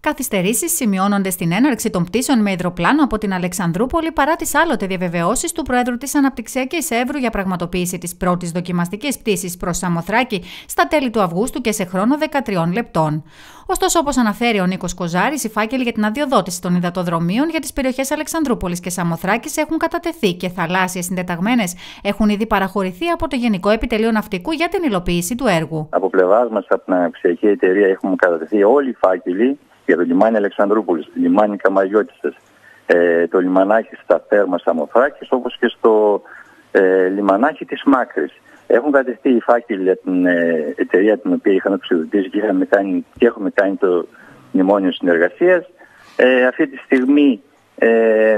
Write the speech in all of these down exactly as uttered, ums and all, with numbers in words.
Καθυστερήσεις σημειώνονται στην έναρξη των πτήσεων με υδροπλάνο από την Αλεξανδρούπολη παρά τις άλλοτε διαβεβαιώσεις του Προέδρου της Αναπτυξιακής Εύρου για πραγματοποίηση της πρώτης δοκιμαστικής πτήσης προς Σαμοθράκη στα τέλη του Αυγούστου και σε χρόνο δεκατριών λεπτών. Ωστόσο, όπως αναφέρει ο Νίκος Κοζάρης, οι φάκελοι για την αδειοδότηση των υδατοδρομίων για τις περιοχές Αλεξανδρούπολης και Σαμοθράκης έχουν κατατεθεί και θαλάσσιες συνδεταγμένες έχουν ήδη παραχωρηθεί από το Γενικό Επιτελείο Ναυτικού για την υλοποίηση του έργου. Από πλευράς μας, από την Αναπτυξιακή Εταιρεία, έχουν κατατεθεί όλοι οι φάκελοι για το λιμάνι Αλεξανδρούπολης, το λιμάνι Καμαγιώτισσας, ε, το λιμανάκι στα Θέρμα Σαμοθράκης, όπως και στο ε, λιμανάκι της Μάκρης. Έχουν κατευθεί οι φάκελοι για την ε, εταιρεία την οποία είχαμε εξοδοτήσει και, και έχουμε κάνει το μνημόνιο συνεργασίας. Ε, αυτή τη στιγμή ε,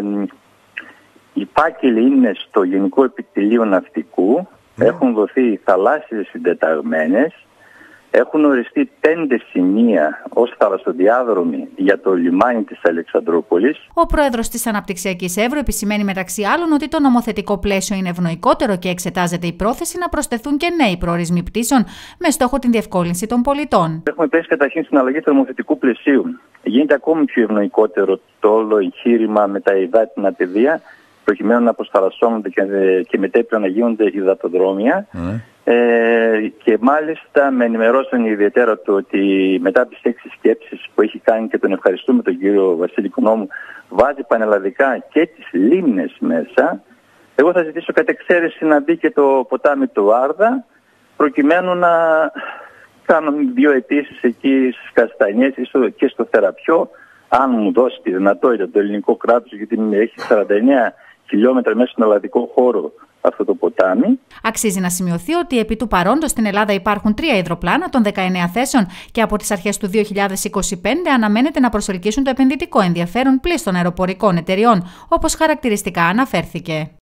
οι φάκελοι είναι στο Γενικό Επιτελείο Ναυτικού, mm. έχουν δοθεί θαλάσσιες συντεταγμένες. Έχουν οριστεί πέντε σημεία ως θαλασσοδιάδρομοι για το λιμάνι της Αλεξανδρούπολης. Ο πρόεδρος της Αναπτυξιακής Εύρου επισημαίνει μεταξύ άλλων ότι το νομοθετικό πλαίσιο είναι ευνοϊκότερο και εξετάζεται η πρόθεση να προσθεθούν και νέοι προορισμοί πτήσεων με στόχο την διευκόλυνση των πολιτών. Έχουμε πέσει καταρχήν στην αλλαγή του νομοθετικού πλαισίου. Γίνεται ακόμη πιο ευνοϊκότερο το όλο εγχείρημα με τα υδάτινα πεδία, προκειμένου να αποσταλασσώνονται και, και μετέπειτα να γίνονται υδατοδρόμια. Mm. Ε, και μάλιστα με ενημερώσαν ιδιαίτερα το ότι μετά από τις έξι σκέψεις που έχει κάνει και τον ευχαριστούμε τον κύριο Βασίλη Κονόμου, βάζει πανελλαδικά και τις λίμνες μέσα. Εγώ θα ζητήσω κατ' εξαίρεση να μπει και το ποτάμι του Άρδα, προκειμένου να κάνω δύο αιτήσεις εκεί στις Καστανιές και στο Θεραπιό, αν μου δώσει τη δυνατότητα το ελληνικό κράτος, γιατί έχει σαράντα εννέα χιλιόμετρα μέσα στον ελλαδικό χώρο αυτό το ποτάμι. Αξίζει να σημειωθεί ότι επί του παρόντος στην Ελλάδα υπάρχουν τρία υδροπλάνα των δεκαεννέα θέσεων και από τις αρχές του δύο χιλιάδες είκοσι πέντε αναμένεται να προσελκύσουν το επενδυτικό ενδιαφέρον πλήστων αεροπορικών εταιριών, όπως χαρακτηριστικά αναφέρθηκε.